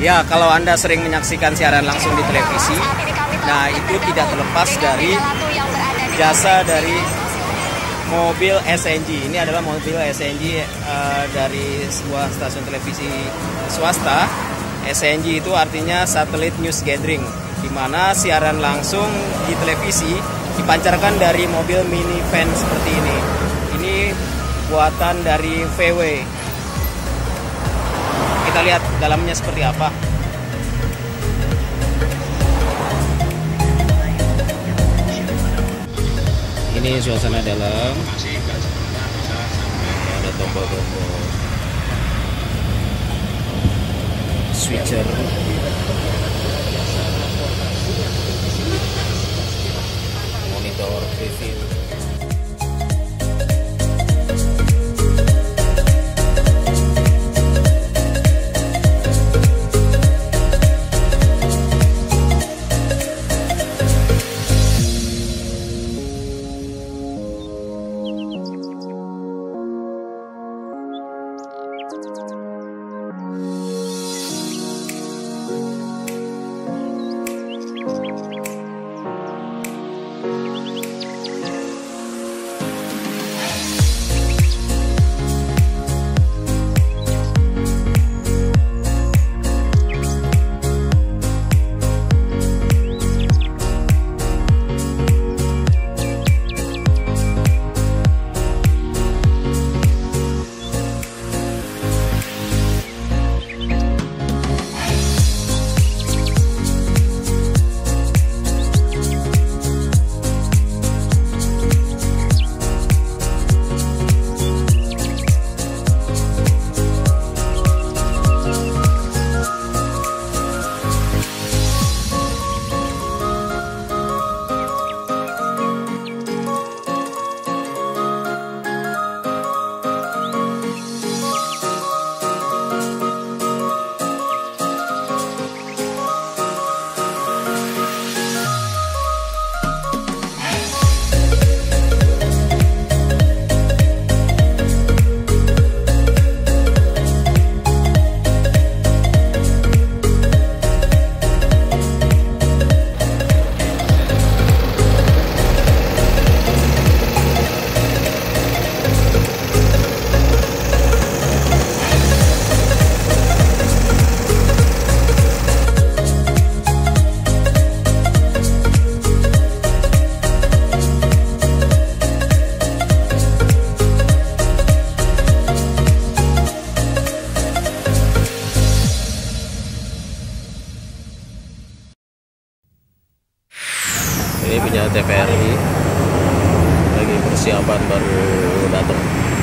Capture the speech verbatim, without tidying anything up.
Ya, kalau Anda sering menyaksikan siaran langsung di televisi, nah itu tidak terlepas dari jasa dari mobil S N G. Ini adalah mobil S N G uh, dari sebuah stasiun televisi swasta. S N G itu artinya Satellite News Gathering, di mana siaran langsung di televisi dipancarkan dari mobil minivan seperti ini. Ini buatan dari V W. Kita lihat dalamnya seperti apa. Ini suasana dalam. Ada tombol-tombol switcher, monitor preview. Ini punya T V R I, lagi persiapan baru datang.